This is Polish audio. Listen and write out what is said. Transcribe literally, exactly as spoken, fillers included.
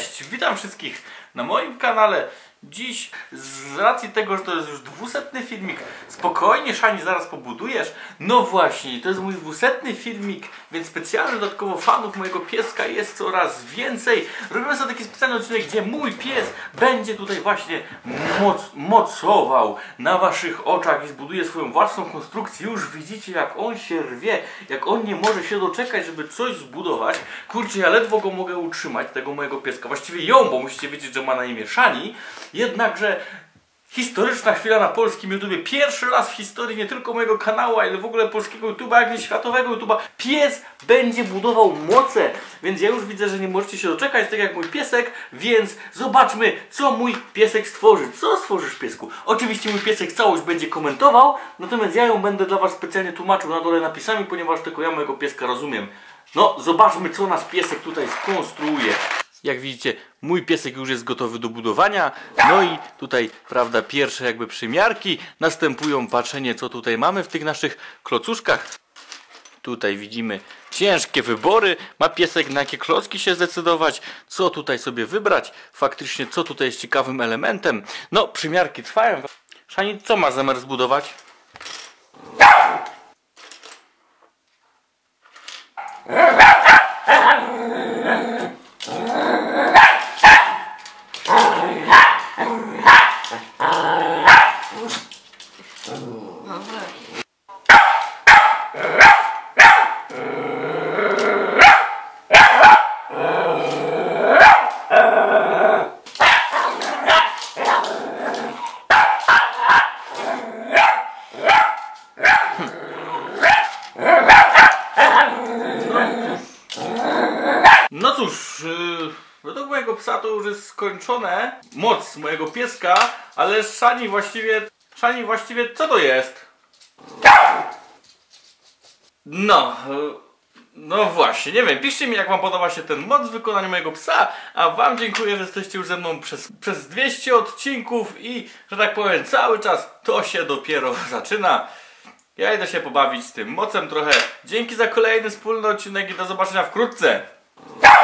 Cześć, witam wszystkich na moim kanale. Dziś z racji tego, że to jest już dwusetny filmik, spokojnie Szani zaraz pobudujesz. No właśnie, to jest mój dwusetny filmik, więc specjalnie dodatkowo fanów mojego pieska jest coraz więcej. Robimy sobie taki specjalny odcinek, gdzie mój pies będzie tutaj właśnie moc, mocował na waszych oczach i zbuduje swoją własną konstrukcję. Już widzicie, jak on się rwie, jak on nie może się doczekać, żeby coś zbudować. Kurczę, ja ledwo go mogę utrzymać, tego mojego pieska. Właściwie ją, bo musicie wiedzieć, że ma na imię Szani. Jednakże historyczna chwila na polskim YouTubie. Pierwszy raz w historii nie tylko mojego kanału, ale w ogóle polskiego YouTube'a, jak i światowego YouTube'a. Pies będzie budował moce. Więc ja już widzę, że nie możecie się doczekać, tak jak mój piesek. Więc zobaczmy, co mój piesek stworzy. Co stworzysz, piesku? Oczywiście mój piesek całość będzie komentował, natomiast ja ją będę dla was specjalnie tłumaczył na dole napisami, ponieważ tylko ja mojego pieska rozumiem. No, zobaczmy, co nasz piesek tutaj skonstruuje. Jak widzicie, mój piesek już jest gotowy do budowania. No i tutaj, prawda, pierwsze jakby przymiarki. Następują patrzenie, co tutaj mamy w tych naszych klocuszkach. Tutaj widzimy ciężkie wybory. Ma piesek, na jakie klocki się zdecydować, co tutaj sobie wybrać. Faktycznie, co tutaj jest ciekawym elementem. No, przymiarki trwają. Szani, co masz zamiar zbudować? No cóż, yy, według mojego psa to już jest skończone. Moc mojego pieska, ale Szani właściwie... Szani właściwie co to jest? No, yy, no właśnie, nie wiem, piszcie mi, jak wam podoba się ten moc w wykonaniu mojego psa, a wam dziękuję, że jesteście już ze mną przez, przez dwieście odcinków i, że tak powiem, cały czas to się dopiero zaczyna. Ja idę się pobawić z tym mocem trochę. Dzięki za kolejny wspólny odcinek i do zobaczenia wkrótce.